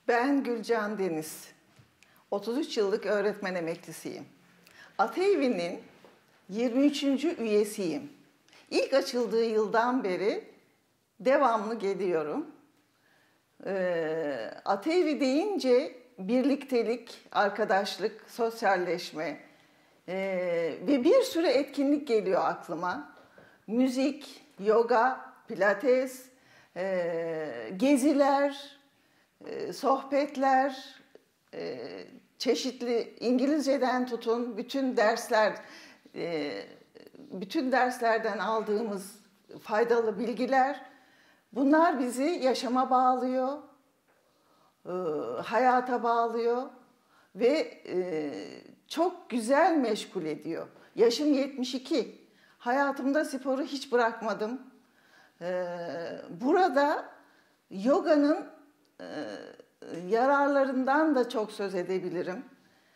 Ben Gülcan Deniz. 33 yıllık öğretmen emeklisiyim. Atevi'nin 23. üyesiyim. İlk açıldığı yıldan beri devamlı geliyorum. Atevi deyince birliktelik, arkadaşlık, sosyalleşme ve bir sürü etkinlik geliyor aklıma. Müzik, yoga, pilates, geziler, sohbetler, çeşitli İngilizceden tutun bütün derslerden aldığımız faydalı bilgiler, bunlar bizi yaşama bağlıyor, hayata bağlıyor ve çok güzel meşgul ediyor. Yaşım 72. Hayatımda sporu hiç bırakmadım. Burada yoganın yararlarından da çok söz edebilirim.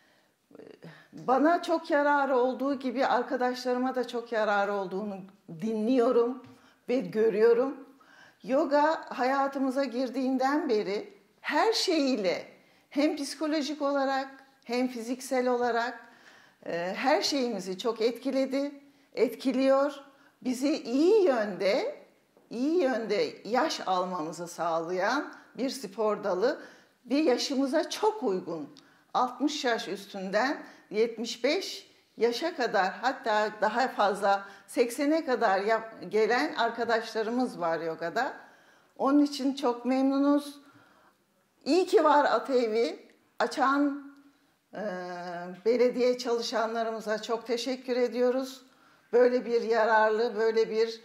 Bana çok yararı olduğu gibi arkadaşlarıma da çok yararı olduğunu dinliyorum ve görüyorum. Yoga hayatımıza girdiğinden beri her şeyiyle hem psikolojik olarak hem fiziksel olarak her şeyimizi çok etkiledi, etkiliyor. Bizi iyi yönde yaş almamızı sağlayan bir spor dalı ve yaşımıza çok uygun. 60 yaş üstünden 75 yaşa kadar, hatta daha fazla 80'e kadar gelen arkadaşlarımız var yogada. Onun için çok memnunuz. İyi ki var Atevi. Açan belediye çalışanlarımıza çok teşekkür ediyoruz. Böyle bir yararlı, böyle bir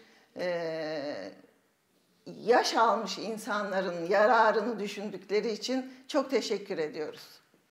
yaş almış insanların yararını düşündükleri için çok teşekkür ediyoruz.